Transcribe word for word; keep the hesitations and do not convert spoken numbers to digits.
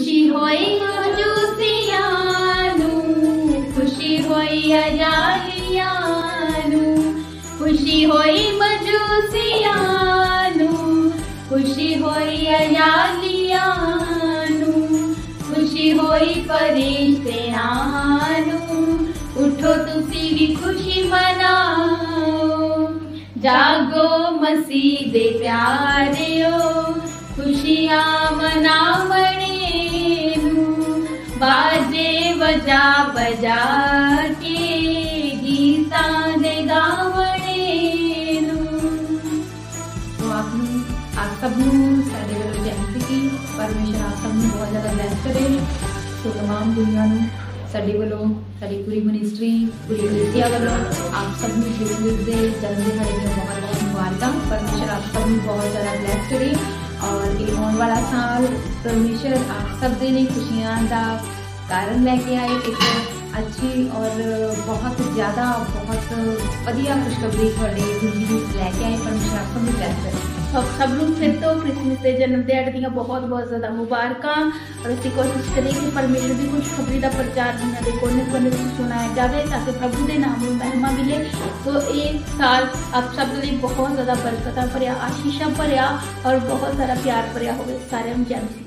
खुशी होई मजूसियानु, खुशी होई अजालियानु, खुशी होई मजूसियानु, खुशी होई अजालियानु, खुशी होई फरिश्तियानु। उठो तुसी भी खुशी मनाओ, जागो मसीह दे प्यारियो, खुशियां मनावणे नू बाजे बजा बजा के गीतां दे गावणे नू। तो आप आप सबनू साडे वल्लों जयंती की परमेश्वर आप सबनू बहुत ज़्यादा ब्लैस करे। तो तमाम दुनिया नू साडे वल्लों साडी पूरी मिनिस्ट्री पूरी कलीसिया वल्लों आप सबनू यीशु दे जन्म दिहाड़े दी बहुत बहुत मुबारकां। परमेश्वर आप सबनू बहुत ज़्यादा ब्लैस करे और ये आने वाला साल परमेश्वर आप सब दे लिए खुशियां का कारण लेके आए। एक अच्छी और बहुत ज़्यादा बहुत वधिया खुशखबरी थोड़े जिंदगी लैके आए। परमेश्वर आप सबनू ब्लैस करे। सब सब लोग फिर तो क्रिसमस के जन्म दिहाड़े दी बहुत बहुत ज़्यादा मुबारकां और असं कोशिश करें कि परमेश्वर की खुशखबरी का प्रचार दुनिया के कोने कोने में सुनाया जाए ताकि प्रभु के नाम को महिमा मिले। तो ये साल आप सब लिए बहुत ज़्यादा बरकत भरिया आशीषा भरिया और बहुत सारा प्यार भरिया हो। सारे हम जय मसीह।